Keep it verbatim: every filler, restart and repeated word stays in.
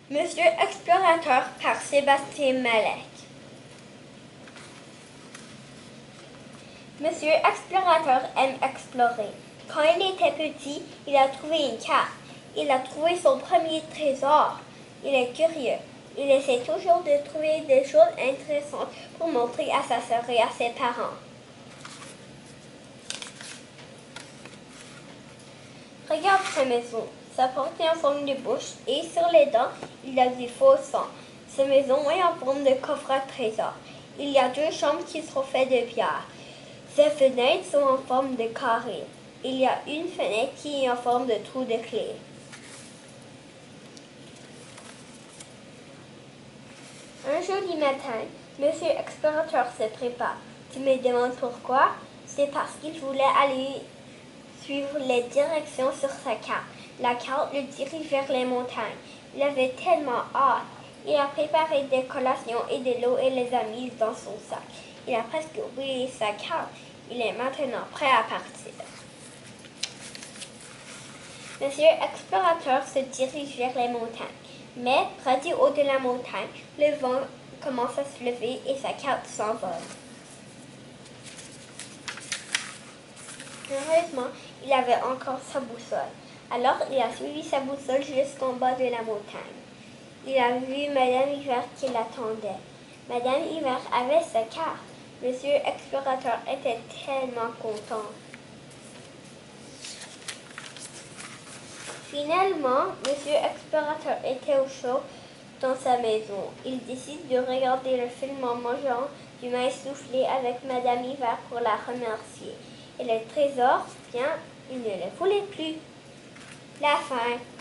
Monsieur Explorateur par Sébastien Malek. Monsieur Explorateur aime explorer. Quand il était petit, il a trouvé une carte. Il a trouvé son premier trésor. Il est curieux. Il essaie toujours de trouver des choses intéressantes pour montrer à sa sœur et à ses parents. Regarde sa maison. Sa porte est en forme de bouche et sur les dents, il a du faux sang. Sa maison est en forme de coffre à trésor. Il y a deux chambres qui sont faites de pierre. Ses fenêtres sont en forme de carré. Il y a une fenêtre qui est en forme de trou de clé. Un joli matin, Monsieur Explorateur se prépare. Tu me demandes pourquoi? C'est parce qu'il voulait aller suivre les directions sur sa carte. La carte le dirige vers les montagnes. Il avait tellement hâte. Il a préparé des collations et de l'eau et les a mises dans son sac. Il a presque oublié sa carte. Il est maintenant prêt à partir. Monsieur Explorateur se dirige vers les montagnes. Mais, près du haut de la montagne, le vent commence à se lever et sa carte s'envole. Heureusement, il avait encore sa boussole. Alors, il a suivi sa boussole jusqu'en bas de la montagne. Il a vu Madame Hiver qui l'attendait. Madame Hiver avait sa carte. Monsieur Explorateur était tellement content. Finalement, Monsieur Explorateur était au chaud dans sa maison. Il décide de regarder le film en mangeant du maïs soufflé avec Madame Hiver pour la remercier. Et le trésor, bien, il ne le voulait plus. La fin.